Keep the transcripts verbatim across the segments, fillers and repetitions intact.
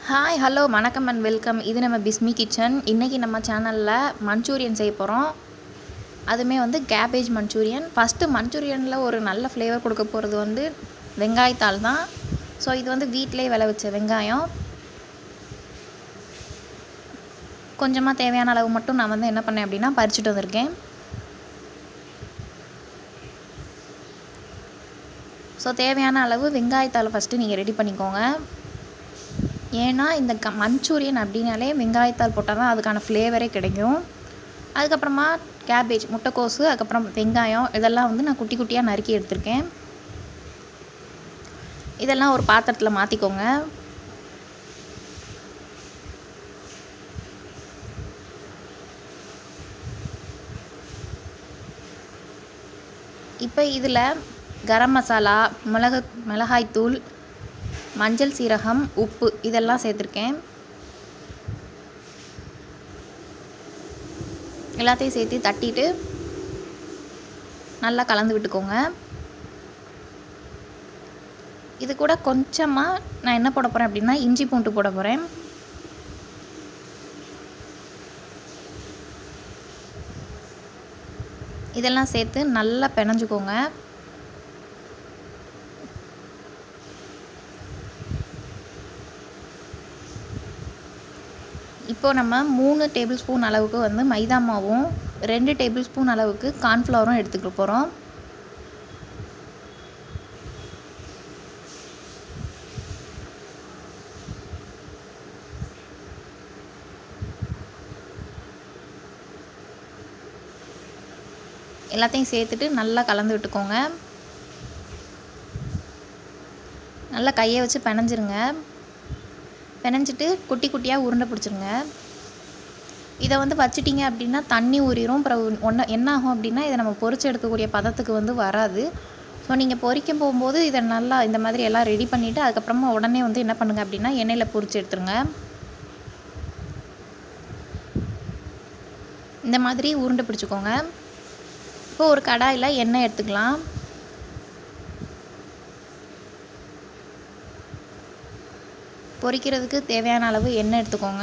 Hi hello வணக்கம் and welcome. இது நம்ம பிஸ்மி கிச்சன். இன்றைக்கி நம்ம சேனலில் மஞ்சூரியன் செய்ய போகிறோம். அதுவுமே வந்து கேபேஜ் மஞ்சூரியன். ஃபஸ்ட்டு மஞ்சூரியனில் ஒரு நல்ல ஃப்ளேவர் கொடுக்க போகிறது வந்து வெங்காயத்தால் தான். ஸோ இது வந்து வீட்டிலே விளைவிச்ச வெங்காயம். கொஞ்சமாக தேவையான அளவு மட்டும் நான் வந்து என்ன பண்ணேன் அப்படின்னா பறிச்சுட்டு வந்திருக்கேன். ஸோ தேவையான அளவு வெங்காயத்தால் ஃபஸ்ட்டு நீங்கள் ரெடி பண்ணிக்கோங்க. ஏன்னா இந்த க மஞ்சூரியன் அப்படின்னாலே வெங்காயத்தால் போட்டால் தான் அதுக்கான ஃப்ளேவரே கிடைக்கும். அதுக்கப்புறமா கேபேஜ், முட்டைக்கோசு, அதுக்கப்புறம் வெங்காயம் இதெல்லாம் வந்து நான் குட்டி குட்டியாக நறுக்கி எடுத்திருக்கேன். இதெல்லாம் ஒரு பாத்திரத்தில் மாற்றிக்கோங்க. இப்போ இதில் கரம் மசாலா, மிளகு மிளகாய்த்தூள், மஞ்சள், சீரகம், உப்பு இதெல்லாம் சேர்த்துருக்கேன். எல்லாத்தையும் சேர்த்து தட்டிட்டு நல்லா கலந்து விட்டுக்கோங்க. இது கூட கொஞ்சமாக நான் என்ன போட போகிறேன் அப்படின்னா இஞ்சி பூண்டு போட போகிறேன். இதெல்லாம் சேர்த்து நல்லா பிணைஞ்சுக்கோங்க. இப்போது நம்ம மூணு டேபிள் ஸ்பூன் அளவுக்கு வந்து மைதா மாவும் ரெண்டு டேபிள் ஸ்பூன் அளவுக்கு கார்ன்ஃப்ளவரும் எடுத்துக்க போகிறோம். எல்லாத்தையும் சேர்த்துட்டு நல்லா கலந்து விட்டுக்கோங்க. நல்லா கையை வச்சு பிணைஞ்சிருங்க. பிணைஞ்சிட்டு குட்டி குட்டியாக உருண்டை பிடிச்சிருங்க. இதை வந்து வச்சிட்டிங்க அப்படின்னா தண்ணி ஊறிடும். அப்புறம் ஒன்று என்ன ஆகும் அப்படின்னா இதை நம்ம பொரிச்சு எடுக்கக்கூடிய பதத்துக்கு வந்து வராது. ஸோ நீங்கள் பொரிக்க போகும்போது இதை நல்லா இந்த மாதிரி எல்லாம் ரெடி பண்ணிவிட்டு அதுக்கப்புறமா உடனே வந்து என்ன பண்ணுங்கள் அப்படின்னா எண்ணெயில் பொரிச்சு எடுத்துருங்க. இந்த மாதிரி உருண்டை பிடிச்சிக்கோங்க. இப்போ ஒரு கடாயில் எண்ணெய் எடுத்துக்கலாம். பொரிக்கிறதுக்கு தேவையான அளவு எண்ணெய் எடுத்துக்கோங்க.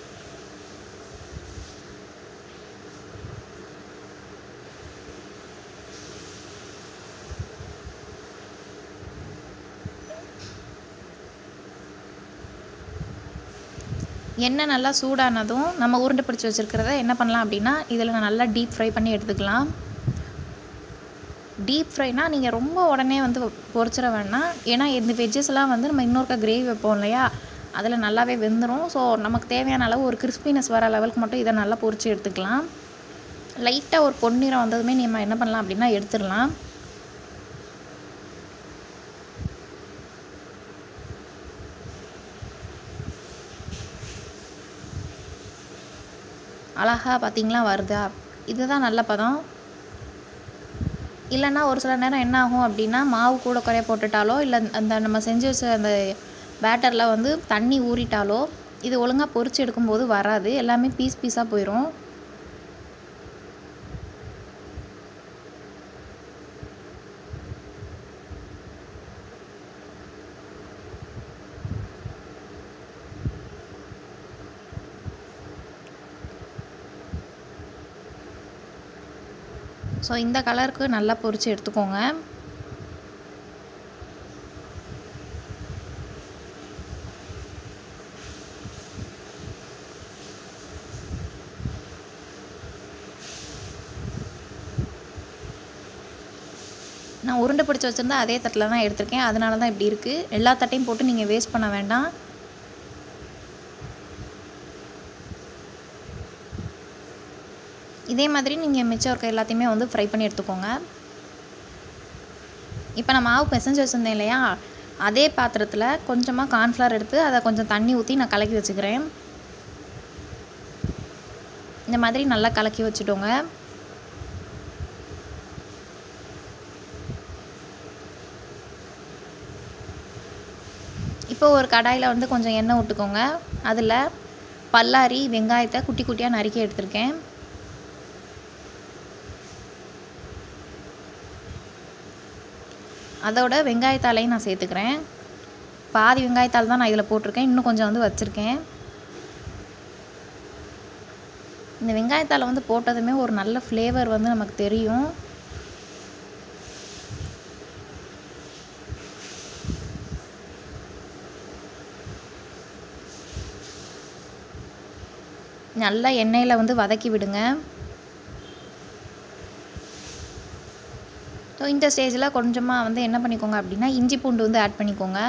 எண்ணெய் நல்லா சூடானதும் நம்ம உருண்டை பிடிச்சி வச்சுருக்கிறத என்ன பண்ணலாம் அப்படின்னா இதில் நல்லா டீப் ஃப்ரை பண்ணி எடுத்துக்கலாம். டீப் ஃப்ரைனா நீங்கள் ரொம்ப உடனே வந்து பொரிச்சிட வேண்டாம். ஏன்னா இந்த வெஜ்ஜஸ்லாம் வந்து நம்ம இன்னொருக்கா கிரேவி வைப்போம் இல்லையா, அதில் நல்லாவே வெந்துடும். ஸோ நமக்கு தேவையான அளவு ஒரு கிறிஸ்பினஸ் வர லெவலுக்கு மட்டும் இதை நல்லா பொரிச்சு எடுத்துக்கலாம். லைட்டாக ஒரு பொன்னிறம் வந்ததுமே நம்ம என்ன பண்ணலாம் அப்படின்னா எடுத்துடலாம். அழகா பார்த்தீங்களா வருதா? இதுதான் நல்ல பதம். இல்லைன்னா ஒரு சில நேரம் என்ன ஆகும் அப்படின்னா மாவு கூட குறைய போட்டுட்டாலோ இல்லை அந்த நம்ம செஞ்சு வச்ச அந்த பேட்டரில் வந்து தண்ணி ஊறிட்டாலோ இது ஒழுங்காக பொரிச்சு எடுக்கும்போது வராது. எல்லாமே பீஸ் பீஸாக போயிடும். ஸோ இந்த கலருக்கு நல்லா பொரிச்சு எடுத்துக்கோங்க. நான் உருண்டை பிடிச்சி வச்சுருந்தா அதே தட்டில் தான் எடுத்திருக்கேன். அதனால தான் இப்படி இருக்குது. எல்லா தட்டையும் போட்டு நீங்கள் வேஸ்ட் பண்ண வேண்டாம். இதே மாதிரி நீங்கள் மிச்சம் இருக்க எல்லாத்தையுமே வந்து ஃப்ரை பண்ணி எடுத்துக்கோங்க. இப்போ நான் மாவு பிசைஞ்சு வச்சுருந்தேன் இல்லையா, அதே பாத்திரத்தில் கொஞ்சமாக கார்ன்ஃப்ளவர் எடுத்து அதை கொஞ்சம் தண்ணி ஊற்றி நான் கலக்கி வச்சுக்கிறேன். இந்த மாதிரி நல்லா கலக்கி வச்சுட்டோங்க. இப்போ ஒரு கடாயில் வந்து கொஞ்சம் எண்ணெய் விட்டுக்கோங்க. அதில் பல்லாரி வெங்காயத்தை குட்டி குட்டியாக நறுக்கி எடுத்திருக்கேன். அதோட வெங்காயத்தாலையும் நான் சேர்த்துக்கிறேன். பாதி வெங்காயத்தாள் தான் நான் இதில் போட்டிருக்கேன், இன்னும் கொஞ்சம் வந்து வச்சுருக்கேன். இந்த வெங்காயத்தாள் வந்து போட்டதுமே ஒரு நல்ல ஃப்ளேவர் வந்து நமக்கு தெரியும். நல்லா எண்ணெயில் வந்து வதக்கி விடுங்க. ஸோ இந்த ஸ்டேஜில் கொஞ்சமாக வந்து என்ன பண்ணிக்கோங்க அப்படின்னா இஞ்சி பூண்டு வந்து ஆட் பண்ணிக்கோங்க.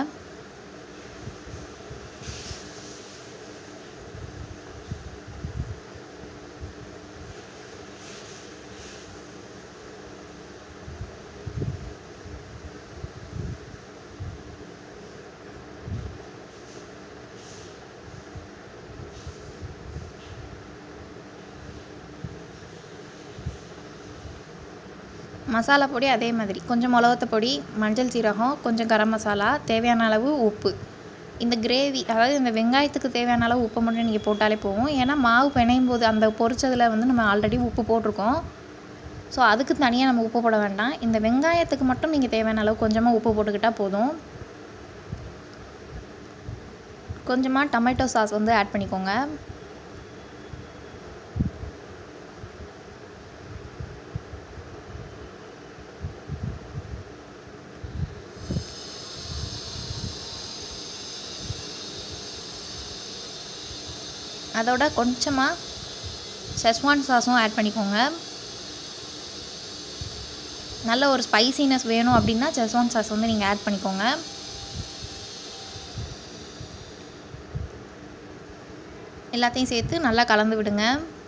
மசாலா பொடி அதே மாதிரி கொஞ்சம் மிளகாத்தூள் பொடி, மஞ்சள் சீரகம், கொஞ்சம் கரம் மசாலா, தேவையான அளவு உப்பு. இந்த கிரேவி அதாவது இந்த வெங்காயத்துக்கு தேவையான அளவு உப்பு மட்டும் நீங்கள் போட்டாலே போகும். ஏன்னா மாவு பிணையும் போது அந்த பொரிச்சதில் வந்து நம்ம ஆல்ரெடி உப்பு போட்டிருக்கோம். ஸோ அதுக்கு தனியாக நம்ம உப்பு போட வேண்டாம். இந்த வெங்காயத்துக்கு மட்டும் நீங்கள் தேவையான அளவு கொஞ்சமாக உப்பு போட்டுக்கிட்டால் போதும். கொஞ்சமாக டொமேட்டோ சாஸ் வந்து ஆட் பண்ணிக்கோங்க. அதோட கொஞ்சமாக செஸ்வான் சாஸும் ஆட் பண்ணிக்கோங்க. நல்ல ஒரு ஸ்பைசினஸ் வேணும் அப்படின்னா செஸ்வான் சாஸ் வந்து நீங்கள் ஆட் பண்ணிக்கோங்க. எல்லாத்தையும் சேர்த்து நல்லா கலந்து விடுங்க.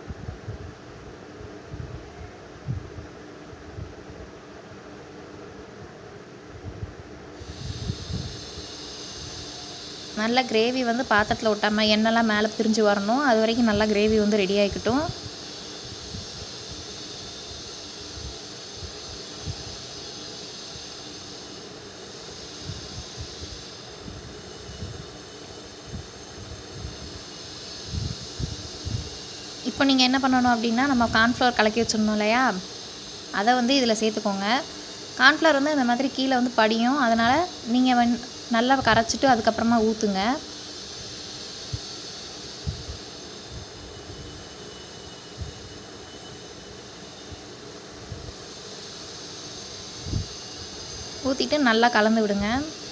நல்லா கிரேவி வந்து பாத்திரத்தில் விட்டாமல் எண்ணெய்லாம் மேலே பிரிஞ்சு வரணும். அது வரைக்கும் நல்லா கிரேவி வந்து ரெடி ஆகிக்கட்டும். இப்போ நீங்கள் என்ன பண்ணணும் அப்படின்னா நம்ம கார்ன்ஃப்ளவர் கலக்கி வச்சுருந்தோம் இல்லையா, அதை வந்து இதில் சேர்த்துக்கோங்க. கார்ன்ஃப்ளவர் வந்து இந்த மாதிரி கீழே வந்து படியும், அதனால் நீங்கள் வந் நல்லா கரைச்சிட்டு அதுக்கப்புறமா ஊற்றுங்க. ஊற்றிட்டு நல்லா கலந்து விடுங்க.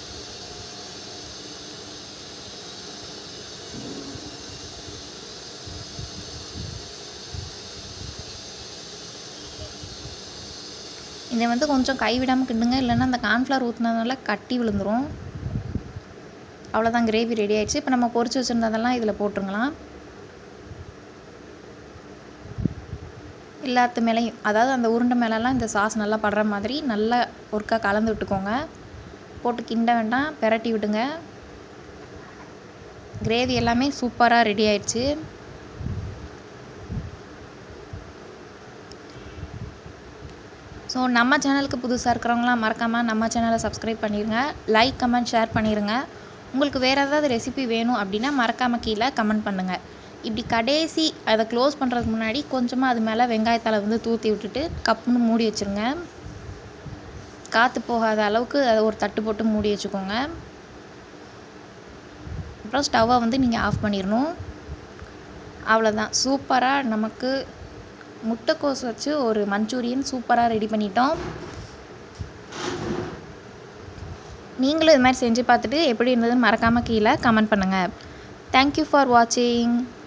இதை வந்து கொஞ்சம் கைவிடாமல் கிண்டுங்க, இல்லைன்னா அந்த கார்ன்ஃப்ளவர் ஊற்றினதுனால கட்டி விழுந்துடும். அவ்வளோதான், கிரேவி ரெடி ஆகிடுச்சு. இப்போ நம்ம பொரிச்சு வச்சுருந்ததெல்லாம் இதில் போட்டுருங்களாம். எல்லாத்து மேலேயும், அதாவது அந்த உருண்டை மேலெல்லாம் இந்த சாஸ் நல்லா படுற மாதிரி நல்லா ஒருக்கா கலந்து விட்டுக்கோங்க. போட்டு கிண்ட வேண்டாம், பெரட்டி விடுங்க. கிரேவி எல்லாமே சூப்பராக ரெடி ஆயிடுச்சு. ஸோ நம்ம சேனலுக்கு புதுசாக இருக்கிறவங்களாம் மறக்காமல் நம்ம சேனலை சப்ஸ்கிரைப் பண்ணிடுங்க. லைக், கமெண்ட், ஷேர் பண்ணிடுங்க. உங்களுக்கு வேறு ஏதாவது ரெசிபி வேணும் அப்படின்னா மறக்காமல் கீழே கமெண்ட் பண்ணுங்கள். இப்படி கடைசி அதை க்ளோஸ் பண்ணுறதுக்கு முன்னாடி கொஞ்சமாக அது மேலே வெங்காயத்தாளை வந்து தூற்றி விட்டுட்டு கப்புன்னு மூடி வச்சுருங்க. காற்று போகாத அளவுக்கு அதை ஒரு தட்டு போட்டு மூடி வச்சுக்கோங்க. அப்புறம் ஸ்டவ்வை வந்து நீங்கள் ஆஃப் பண்ணிடணும். அவ்வளோதான், சூப்பராக நமக்கு முட்டைக்கோஸ் வச்சு ஒரு மஞ்சூரியன் சூப்பராக ரெடி பண்ணிட்டோம். நீங்களும் இது மாதிரி செஞ்சு பார்த்துட்டு எப்படி இருந்ததுன்னு மறக்காமல் கீழே கமெண்ட் பண்ணுங்கள். தேங்க்யூ ஃபார் வாட்சிங்.